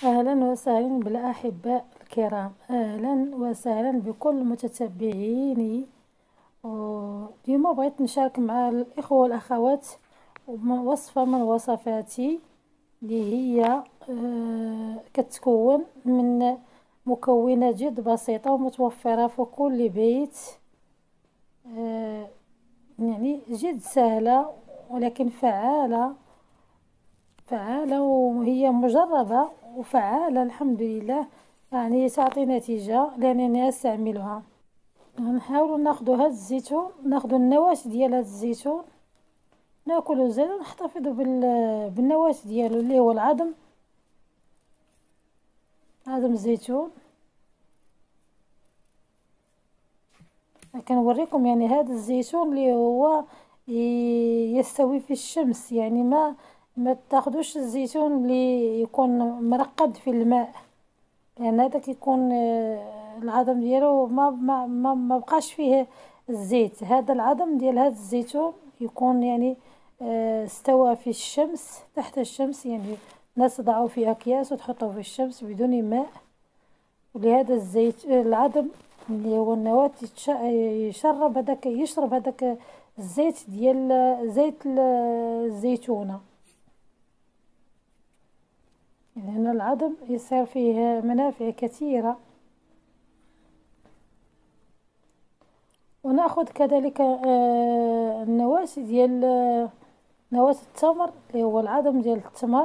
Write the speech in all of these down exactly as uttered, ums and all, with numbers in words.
أهلا وسهلا بالأحباء الكرام، أهلا وسهلا بكل متتبعيني. ديما بغيت نشارك مع الإخوة والأخوات وصفة من وصفاتي اللي هي آه، كتكون من مكونات جد بسيطة ومتوفرة في كل بيت. آه، يعني جد سهلة ولكن فعالة فعالة، وهي مجربة وفعالة الحمد لله. يعني تعطي نتيجة لأنني أستعملها. نحاول ناخدو هاد الزيتون، ناخدو النواة ديال هاد الزيتون، ناكلو زين ونحتفظ بال... بالنواة ديالو اللي هو العظم، عظم الزيتون. كنوريكم يعني هذا الزيتون اللي هو ي- يستوي في الشمس، يعني ما ما تاخدوش الزيتون اللي يكون مرقد في الماء، لان هذا كيكون آه، العظم ديالو ما ما ما, ما بقاش فيه الزيت. هذا العظم ديال هذا الزيتون يكون يعني آه، استوى في الشمس، تحت الشمس، يعني الناس تضعوا في اكياس وتحطوه في الشمس بدون ماء. ولهذا الزيت العظم اللي هو النواة يتش- يشرب هذاك يشرب هذاك الزيت ديال زيت ال- الزيتونة. يعني هنا العظم يصير فيه منافع كثيرة. وناخذ كذلك آه، النواة ديال نواة التمر اللي هو العظم ديال التمر.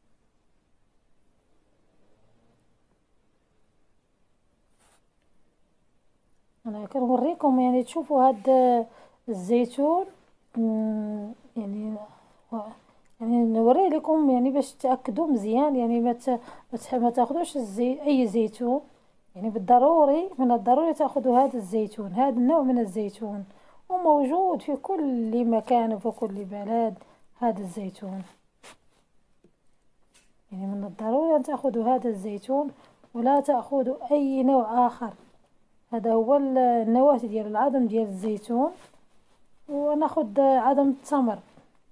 انا كنوريكم يعني تشوفوا هاد الزيتون. مم، يعني و- يعني نوري لكم يعني باش تاكدوا مزيان، يعني ما ت- ما تح- ما تاخذوش الزي اي زيتون. يعني بالضروري من الضروري تاخذوا هذا الزيتون، هذا النوع من الزيتون، وموجود في كل مكان وفي كل بلد هذا الزيتون. يعني من الضروري ان تاخذوا هذا الزيتون ولا تاخذوا اي نوع اخر. هذا هو ال- النواة ديال العظم ديال الزيتون. وناخد عظم التمر.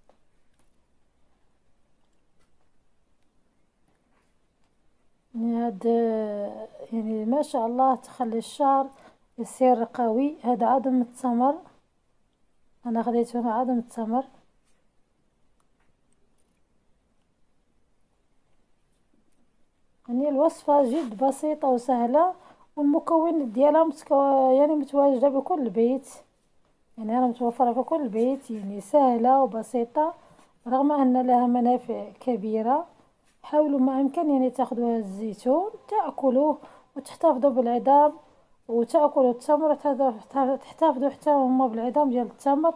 هاد يعني ما شاء الله تخلي الشعر يصير قوي. هذا عظم التمر، انا خديت هنا عظم التمر. يعني الوصفة جد بسيطة وسهلة، والمكونات ديالها متكو... يعني متواجدة بكل بيت. يعني أنا متوفرة في كل بيت، يعني سهلة وبسيطة رغم أن لها منافع كبيرة. حاولوا ما أمكن يعني تاخدوا الزيتون تأكلوه وتحتفظوا بالعظام، وتأكلوا التمر تحتفظوا حتى هما بالعظام ديال التمر.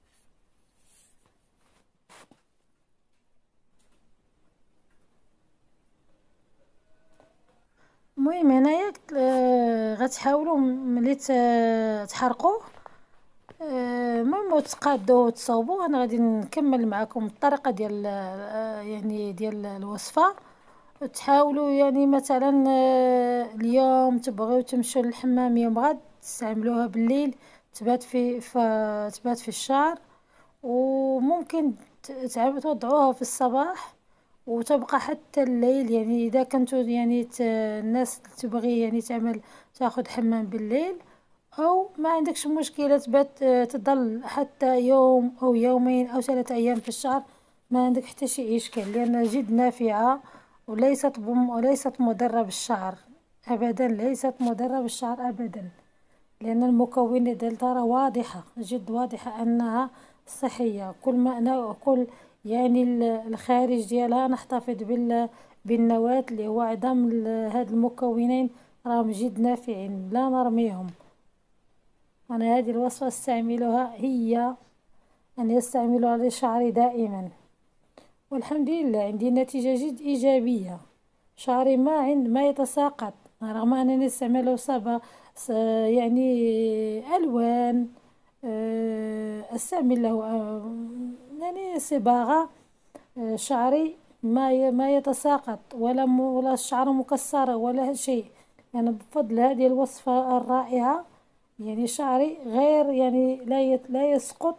المهم هنايا آه، غتحاولوا ملي ت- تحرقوه. آه، المهم وتقادوه وتصاوبوه. انا غادي نكمل معكم الطريقه ديال آه، يعني ديال الوصفه. تحاولوا يعني مثلا آه، اليوم تبغيو تمشوا للحمام، يوم غد تستعملوها بالليل تبات في ف... تبات في الشعر. وممكن ت- تعب- توضعوها في الصباح وتبقى حتى الليل. يعني اذا كنتو يعني ت... الناس تبغي يعني تعمل تاخد حمام بالليل، او ما عندكش مشكلة تبات آه، تضل حتى يوم او يومين او ثلاثة ايام في الشهر، ما عندك حتى شي اشكال، لانها جد نافعة وليست بم وليست مضرة بالشعر ابدا، ليست مضرة بالشعر ابدا. لان المكونات ديالها راه واضحة جد واضحة انها صحية. كل ما انا كل يعني ال- الخارج ديالها نحتفظ بال بالنواة اللي هو عظام ال- هاد المكونين راهم جد نافعين لا نرميهم. أنا هذه الوصفة استعملها هي أن يستعملها لشعري دائما، والحمد لله عندي نتيجة جد إيجابية. شعري ما عند ما يتساقط رغم أنني استعمله صبا س- يعني ألوان. آه، أستعمل له آه، يعني صباغة. آه، شعري ما ي- ما يتساقط ولا م- ولا الشعر مكسر ولا شيء. يعني بفضل هذه الوصفة الرائعة يعني شعري غير يعني لا يت لا يسقط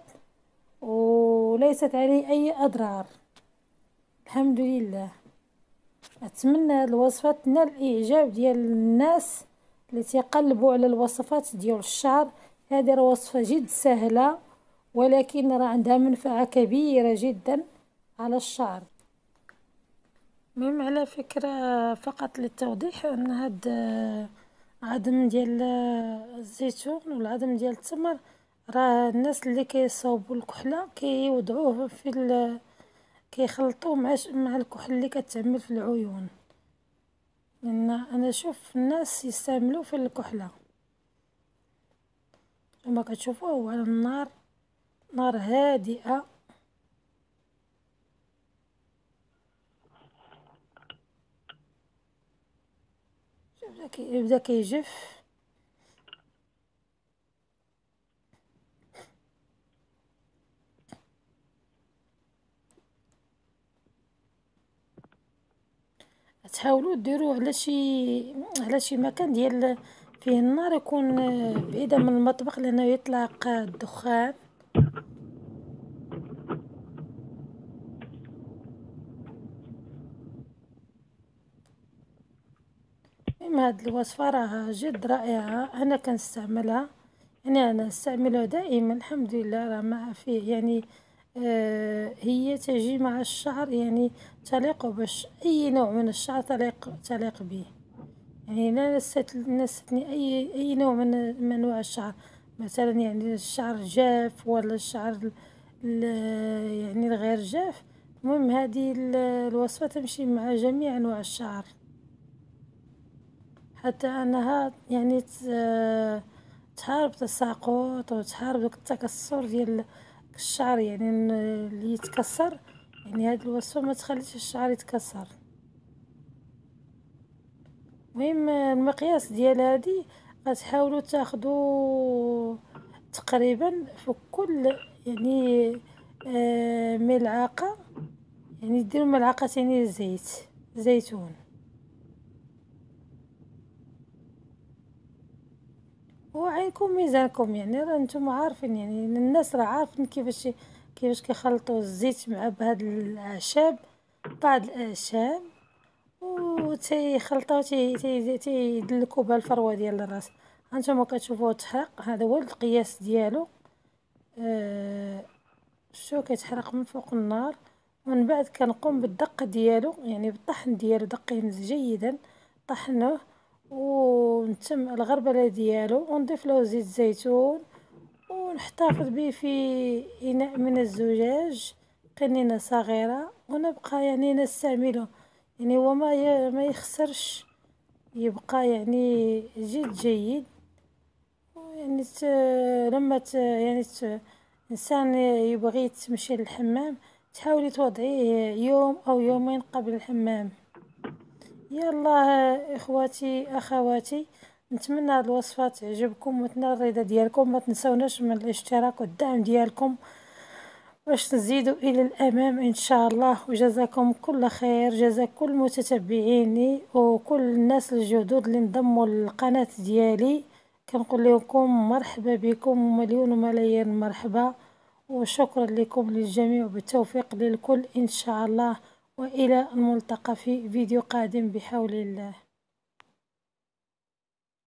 وليست عليه أي أضرار الحمد لله. اتمنى هاد الوصفه تنال الاعجاب ديال الناس اللي تيقلبوا على الوصفات ديال الشعر. هذه راه وصفه جد سهله، ولكن راه عندها منفعه كبيره جدا على الشعر. المهم على فكره، فقط للتوضيح، ان هاد عدم ديال الزيتون والعدم ديال التمر، راه الناس اللي كيصاوبوا الكحله كيوضعوه في ال كيخلطوه مع مع الكحل اللي كتعمل في العيون، لان انا شوف الناس يستعملوه في الكحله. كما كتشوفوا هو على النار، نار هادئه. يبدا كي يبدا كيجف. تحاولوا ديروه على شي على شي مكان ديال فيه النار، يكون بعيدا من المطبخ لانه يطلق الدخان. المهم هاد الوصفه راها جد رائعه، انا كنستعملها، يعني انا استعملها دائما الحمد لله. راه ما فيه يعني آه هي تجي مع الشعر، يعني تليق باش اي نوع من الشعر تليق تليق به. يعني لا نست نستثني اي اي نوع من من انواع الشعر، مثلا يعني الشعر الجاف ولا الشعر ال ال- يعني الغير جاف. المهم هذه ال- الوصفة تمشي مع جميع انواع الشعر، حتى انها يعني ت- تحارب التساقط وتحارب داك التكسر ديال الشعر، يعني ن- اللي يتكسر. يعني هاد الوصفة ما تخليش الشعر يتكسر. المهم المقياس ديال هادي غتحاولوا تاخدوا تقريبا في كل يعني آه ملعقة، يعني ديروا ملعقتين زيت زيتون. وعيكم ميزانكم، يعني راه نتوما عارفين، يعني الناس راه عارفين كيفاش كيفاش كيخلطوا الزيت مع بهاد الاعشاب، بعض الاعشاب، وتيخلطوا تي تي تيدلكوا بها الفروه ديال الراس. هانتوما كتشوفوه تحرق، هذا هو القياس ديالو. آه شو كيتحرق من فوق النار. ومن بعد كنقوم بالدق ديالو، يعني بالطحن ديالو، دقيه جيدا، طحنوه ونتم الغربله ديالو، ونضيف له زيت زيتون، ونحتفظ به في اناء من الزجاج، قنينه صغيره، ونبقى يعني نستعمله. يعني هو ما ي- ما يخسرش، يبقى يعني جد جيد. يعني ت... لما ت... يعني ت... إنسان يبغي تمشي للحمام، تحاولي توضعيه يوم أو يومين قبل الحمام. يلا إخواتي أخواتي، نتمنى هاد الوصفة تعجبكم وتنال الرضا ديالكم. ما تنسوناش من الاشتراك والدعم ديالكم باش نزيدوا إلى الأمام إن شاء الله. وجزاكم كل خير، جزا كل متتبعيني وكل الناس الجدد اللي انضموا للقناة ديالي. كنقول لكم مرحبا بكم ومليون وملايين مرحبا، وشكرا لكم للجميع، وبالتوفيق للكل إن شاء الله. وإلى الملتقى في فيديو قادم بحول الله.